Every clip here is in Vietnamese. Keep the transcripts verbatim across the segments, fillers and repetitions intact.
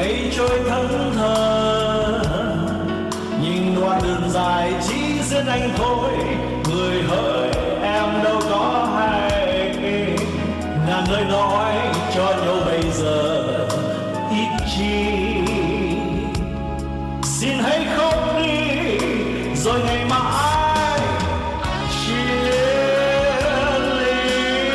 mây trôi thẫn thờ, nhìn đoạn đường dài chỉ riêng anh thôi. Người hỡi em đâu có hay, ngàn lời nói cho nhau bây giờ ít chi. Xin hãy không đi rồi ngày mai chia ly.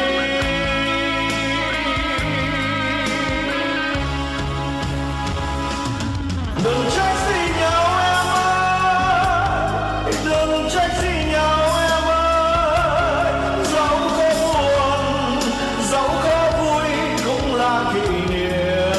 Đừng trách gì nhau em ơi, đừng trách gì nhau em ơi. Dẫu có buồn, dẫu có vui cũng là kỷ niệm.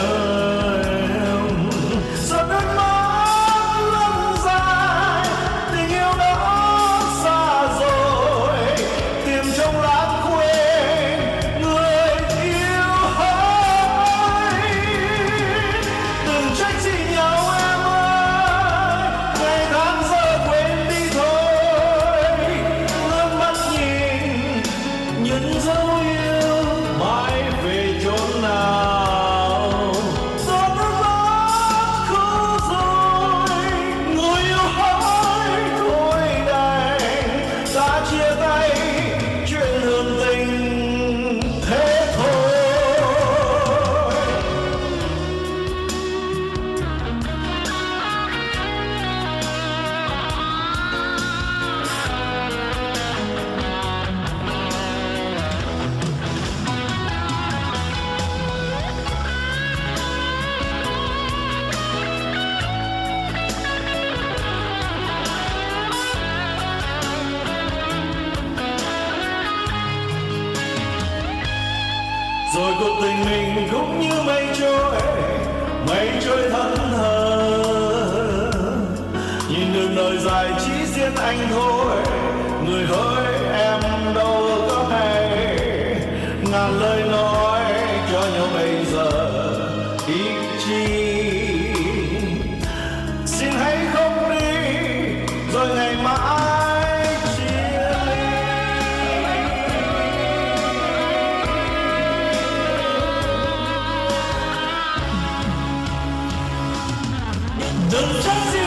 Giọt nước mắt lăn dài, tình yêu đó xa rồi. Tìm trong lãng quên người yêu hỡi. Đừng trách gì nhau em ơi, ngày tháng giờ quên đi thôi. Ngước mắt nhìn những dấu yêu mãi về chốn nào. Giọt nước mắt khô rồi, người yêu hỡi thôi đành. Ta chia tay chuyện hờn tình thế thôi. Rồi cuộc tình mình cũng như mây trôi, mây trôi thẫn thờ. Nhìn đường đời dài chỉ riêng anh thôi. Người hỡi em đâu có hay, ngàn lời nói cho nhau bây giờ ít chi. Xin hãy không đi rồi ngày mai chia ly. Đừng trách gì